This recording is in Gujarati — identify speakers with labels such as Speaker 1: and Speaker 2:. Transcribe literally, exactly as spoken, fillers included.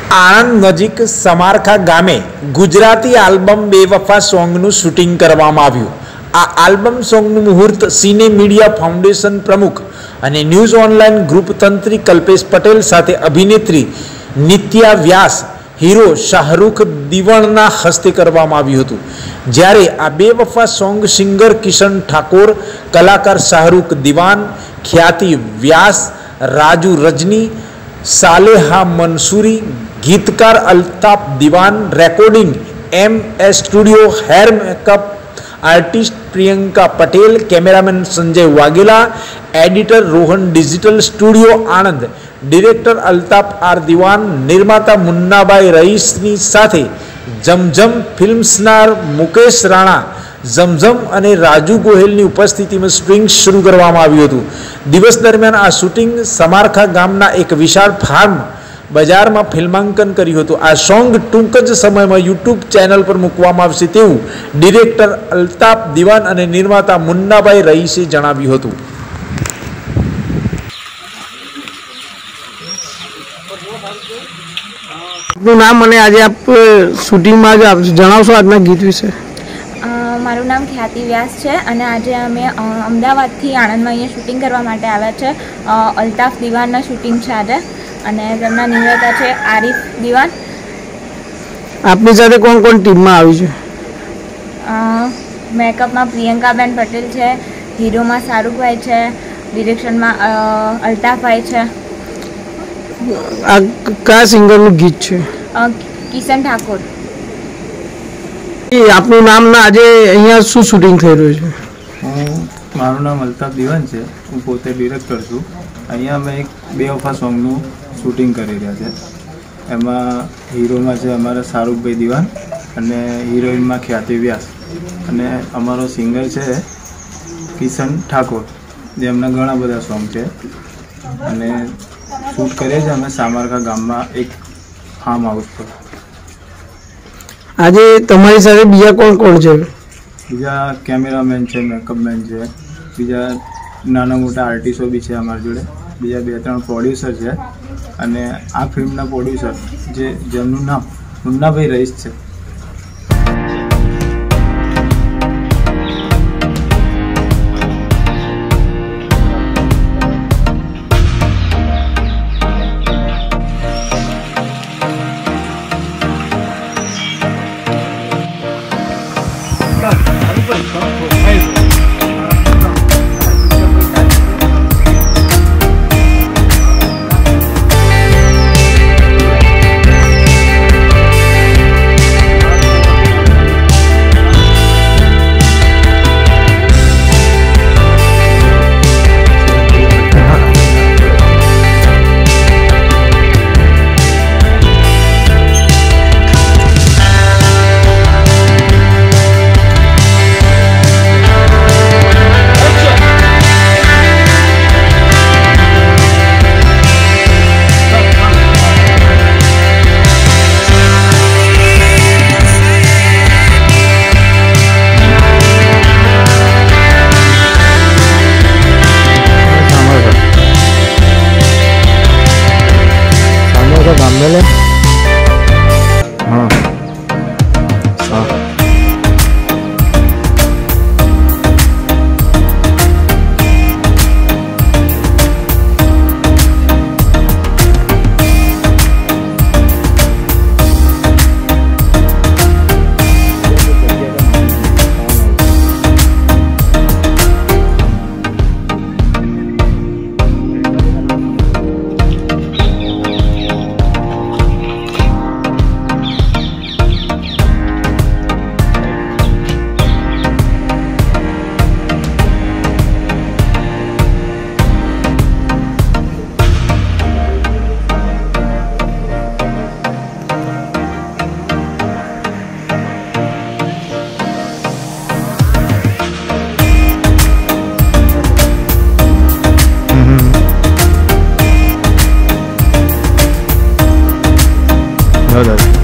Speaker 1: આણંદ નજીક સમારખા ગામે ગુજરાતી આલ્બમ બેવફા સોંગનું શૂટિંગ કરવામાં આવ્યું। આ આલ્બમ સોંગનું મુહૂર્ત સિને મીડિયા ફાઉન્ડેશન પ્રમુખ અને ન્યૂઝ ઓનલાઈન ગ્રુપ તંત્રી કલ્પેશ પટેલ સાથે અભિનેત્રી નિત્યા વ્યાસ, હીરો શાહરૂખ દિવાણના હસ્તે કરવામાં આવ્યું હતું। જ્યારે આ બેવફા સોંગ સિંગર કિશન ઠાકોર, કલાકાર શાહરૂખ દિવાન, ખ્યાતિ વ્યાસ, રાજુ રજની, સાલેહા મંસૂરી, गीतकार Altaf Diwan, recording M S studio, hair makeup artist Priyanka Patel, cameraman Sanjay Vaghela, editor Rohan digital studio Anand, director Altaf R Diwan, निर्माता मुन्नाभाई रईसनी साथे जमजम फिल्म्सना मुकेश राणा, जमजम અને રાજુ ગોહેલની ઉપસ્થિતિમાં શૂટિંગ શરૂ કરવામાં આવ્યું હતું। દિવસ દરમિયાન આ શૂટિંગ સમારખા ગામના એક વિશાળ ફાર્મ બજારમાં ફિલ્માંકન કર્યું હતું। આ સોંગ ટૂંક જ સમયમાં યુટ્યુબ ચેનલ પર મૂકવામાં આવશે તેવું ડિરેક્ટર અલ્તાફ દિવાન અને નિર્માતા મુન્નાભાઈ રઈસે જણાવ્યું હતું।
Speaker 2: આપનું નામ અને આજે આપ શૂટિંગમાં જ જણાવશો આજના ગીત વિશે?
Speaker 3: મારું નામ ખ્યાતિ વ્યાસ છે અને આજે અમે અમદાવાદથી આણંદમાં અહીંયા શૂટિંગ કરવા માટે આવ્યા છે। અલ્તાફ દિવાનના શૂટિંગ છે આજે અને તેમના નિર્માતા છે આરિફ દિવાન।
Speaker 2: આપની સાથે કોણ કોણ ટીમમાં આવી છે?
Speaker 3: મેકઅપમાં પ્રિયંકાબેન પટેલ છે, હીરોમાં શાહરૂખભાઈ છે, ડિરેક્શનમાં અલ્તાફભાઈ છે।
Speaker 2: આ કયા સિંગરનું ગીત છે?
Speaker 3: કિશન ઠાકોર।
Speaker 2: આપનું નામ ના આજે અહીંયા શું શૂટિંગ થઈ રહ્યું છે?
Speaker 4: મારું નામ અલ્તાફ દિવાન છે, હું પોતે ડિરેક્ટર છું। અહીંયા અમે એક બેવફા સોંગનું શૂટિંગ કરી રહ્યા છે। એમાં હીરોમાં છે અમારા શાહરૂખભાઈ દિવાન અને હિરોઈનમાં ખ્યાતિ વ્યાસ અને અમારો સિંગર છે કિશન ઠાકોર, જેમના ઘણા બધા સોંગ છે અને શૂટ કરીએ છીએ અમે સામરખા ગામમાં એક ફાર્મ હાઉસ પર।
Speaker 2: આજે તમારી સાથે બીજા કોણ કોણ છે?
Speaker 4: બીજા કેમેરામેન છે, મેકઅપમેન છે, બીજા નાના મોટા આર્ટિસ્ટો બી છે અમારી જોડે, બીજા બે ત્રણ પ્રોડ્યુસર છે અને આ ફિલ્મના પ્રોડ્યુસર જે જેમનું નામ મુન્નાભાઈ રઈસ છે।
Speaker 2: Dándole. हाँ हाँ
Speaker 5: No, no.